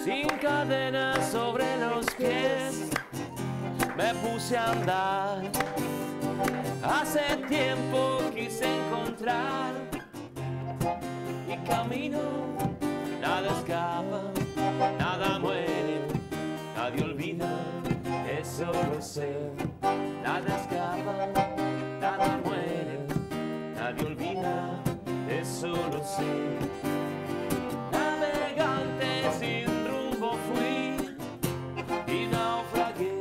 Sin cadenas sobre los pies, me puse a andar. Hace tiempo quise encontrar mi camino. Nada escapa, nada muere, nadie olvida, eso lo sé. Nada escapa, nada muere, nadie olvida, eso lo sé. Navegante sin rumbo fui y naufragué.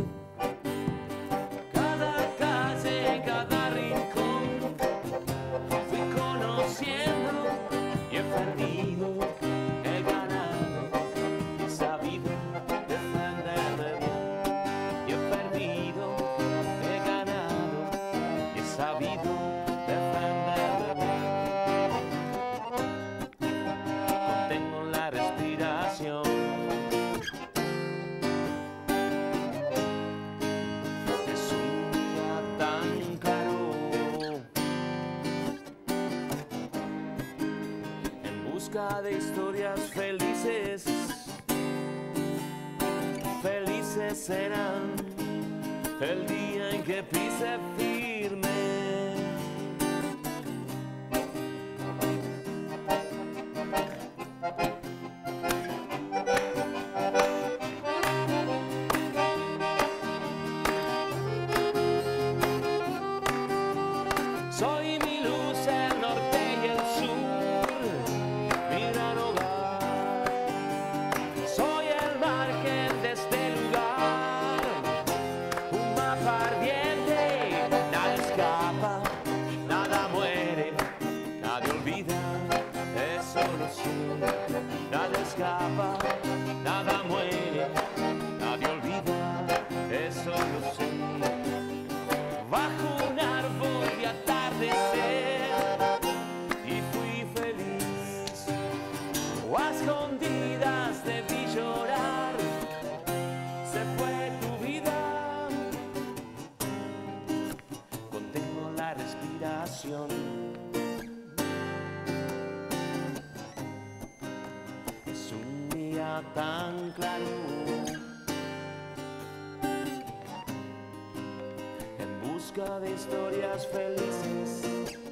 Cada calle, cada rincón fui conociendo y he perdido, he ganado y he sabido defenderme bien. Y he perdido, he ganado y he sabido defenderme bien. Contengo la respiración. Es un día tan claro. En busca de historias felices. Felices serán el día en que pise firme. Soy mi luz, el norte y el sur, mi gran hogar. Soy el margen de este lugar, un mapa ardiente. Nada escapa, nada muere, nadie olvida, eso lo sé. Nada escapa, nada muere, nadie olvida, eso lo sé. Bajo un árbol de atardecer y fui feliz, o a escondidas debí llorar, se fue tu vida. Contengo la respiración. Es un día tan claro. Busca de historias felices,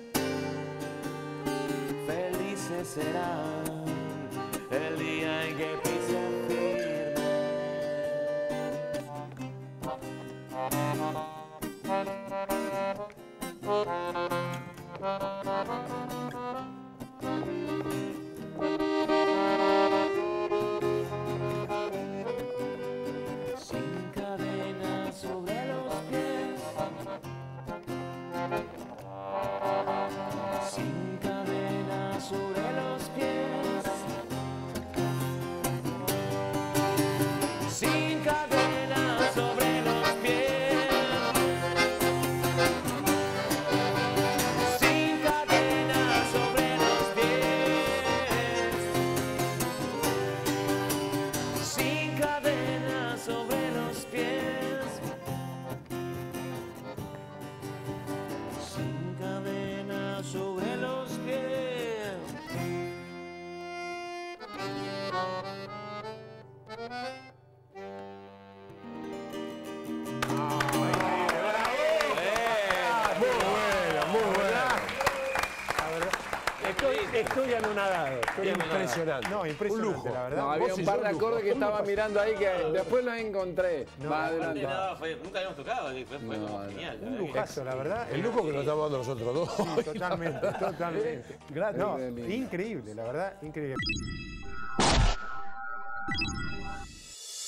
felices serán el día en que pise firme. Sin cadenas sobre los pies, sin cadenas sobre los pies, sin cadenas sobre los pies, sin cadenas sobre los pies, sin cadenas sobre los pies. Sin cadenas sobre los pies. Muy buena. Estoy anonadado. Impresionante. No, impresionante, Un lujo. la verdad. No, había un par de acordes que estaba mirando ahí que después los encontré. Va adelante. Nunca habíamos tocado, fue como genial. Un lujazo, la verdad. El lujo que nos estamos dando nosotros dos. Sí, totalmente, totalmente. Gracias. No, increíble, la verdad, increíble.